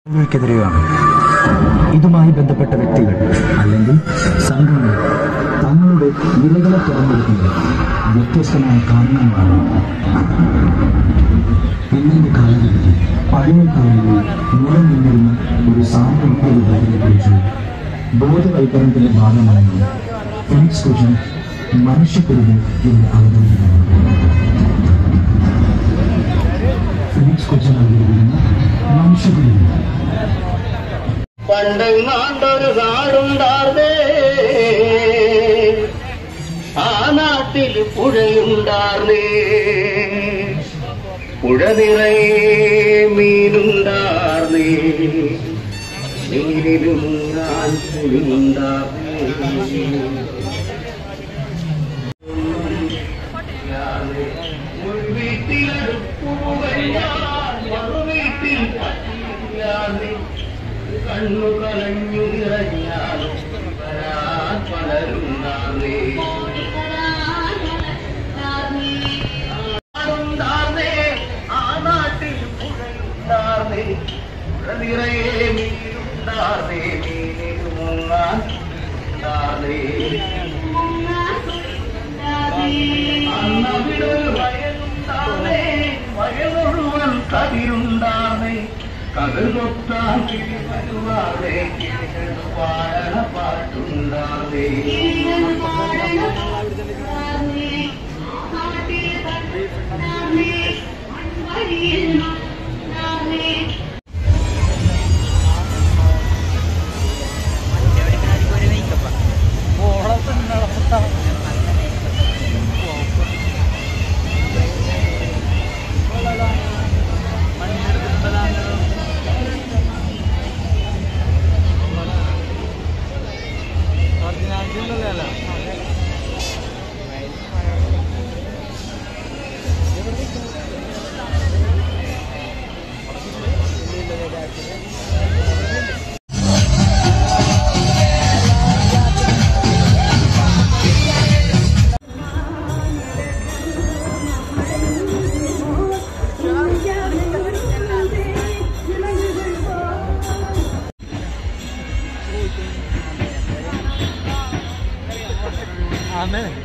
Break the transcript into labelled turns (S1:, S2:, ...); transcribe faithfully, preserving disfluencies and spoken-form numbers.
S1: ക്കെതിരെയാണ്. ഇതുമായി ബന്ധപ്പെട്ട വ്യക്തികൾ അല്ലെങ്കിൽ സംഘങ്ങൾ തങ്ങളുടെ വിലകളെ തെരഞ്ഞെടുക്കുന്നത് വ്യത്യസ്തമായ കാരണങ്ങളാണ്. ഇന്നത്തെ കാലഘട്ടത്തിൽ പഴയ കാലങ്ങളിൽ നിലനിന്നിരുന്ന ഒരു സാമൂഹിക വിഭജനത്തെക്കുറിച്ച് ബോധവൽക്കരണത്തിന്റെ ഭാഗമായി ഫിനിക്സ് കൊച്ചിൻ മനുഷ്യക്കുരുത് എന്ന് അവതരിപ്പിക്കുന്നുണ്ട്. ഫിനിക്സ് കൊച്ചിൻ അവതരിപ്പിക്കുന്ന മനുഷ്യക്കുരുത്.
S2: പണ്ടെങ്ങാണ്ടൊരു നാടുണ്ടാർന്നേ, ആ നാട്ടിൽ പുഴയുണ്ടാർന്നേ, പുഴ നിറയെ മീനുണ്ടാർന്നേ, നീരിലും ഞാൻ പുളിയുണ്ടാർന്നേ. ഒരു വീട്ടിലടുപ്പുകഴിഞ്ഞാൽ മറുവീട്ടിൽ പറ്റില്ലാതെ കണ്ണു കളഞ്ഞു നിറഞ്ഞാലും വരാൻ പലരുണ്ടാർന്നേ. ആടുണ്ടാർന്നേ, ആ നാട്ടിൽ പുഴയുണ്ടാർന്നേ, പുഴ നിറയെ മീനുണ്ടാർന്നേ, മീനിൽ മുങ്ങാൻ ഉണ്ടാർന്നേ. അന്നവിടൊരു വയലുണ്ടാർന്നേ, വയൽ മുഴുവൻ കതിരുണ്ടാർന്നേ, കതിർ കൊത്താൻ കിളി വരുവാതെ പാടണ പാട്ടുണ്ടാർന്നേ.
S3: Amen.